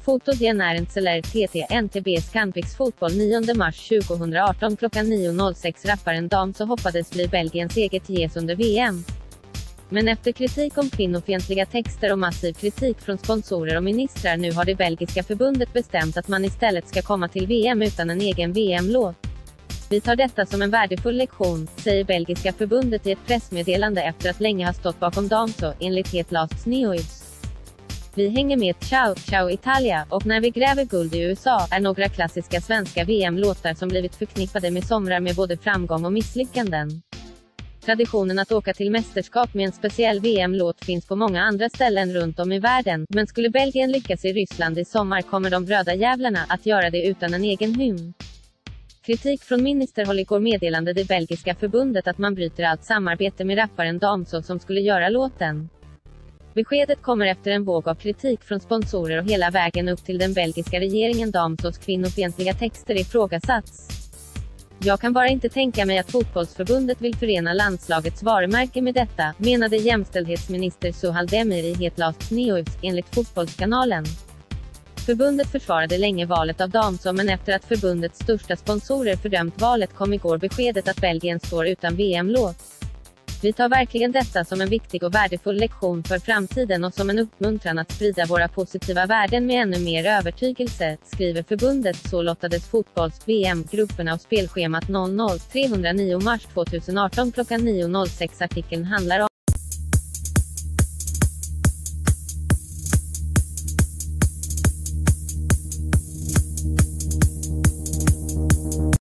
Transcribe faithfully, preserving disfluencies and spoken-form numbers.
Foto di Närenceller T T N T B Scanpix Fotboll nionde mars tjugohundraarton klockan nio noll sex. Rapparen Damso hoppades bli Belgiens eget Jes under V M. Men efter kritik om kvinnofientliga texter och massiv kritik från sponsorer och ministrar nu har det belgiska förbundet bestämt att man istället ska komma till V M utan en egen V M-låt. Vi tar detta som en värdefull lektion, säger belgiska förbundet i ett pressmeddelande efter att länge ha stått bakom Damso, enligt Het Last News. Vi hänger med Ciao, Ciao Italia, och när vi gräver guld i U S A är några klassiska svenska V M-låtar som blivit förknippade med somrar med både framgång och misslyckanden. Traditionen att åka till mästerskap med en speciell V M-låt finns på många andra ställen runt om i världen, men skulle Belgien lyckas i Ryssland i sommar kommer de röda jävlarna att göra det utan en egen hymn. Kritik från ministerhåll igår meddelande det belgiska förbundet att man bryter allt samarbete med rapparen Damso som skulle göra låten. Beskedet kommer efter en våg av kritik från sponsorer och hela vägen upp till den belgiska regeringen. Damsos kvinnofientliga texter ifrågasatts. Jag kan bara inte tänka mig att fotbollsförbundet vill förena landslagets varumärke med detta, menade jämställdhetsminister Suhal Demir i Het Last News, enligt Fotbollskanalen. Förbundet försvarade länge valet av Damso, men efter att förbundets största sponsorer fördömt valet kom igår beskedet att Belgien står utan V M-låt. Vi tar verkligen detta som en viktig och värdefull lektion för framtiden och som en uppmuntran att sprida våra positiva värden med ännu mer övertygelse, skriver förbundet. Så lottades fotbolls-V M-grupperna och spelschemat noll noll tre hundranio mars tjugoarton klockan nio noll sex. Artikeln handlar om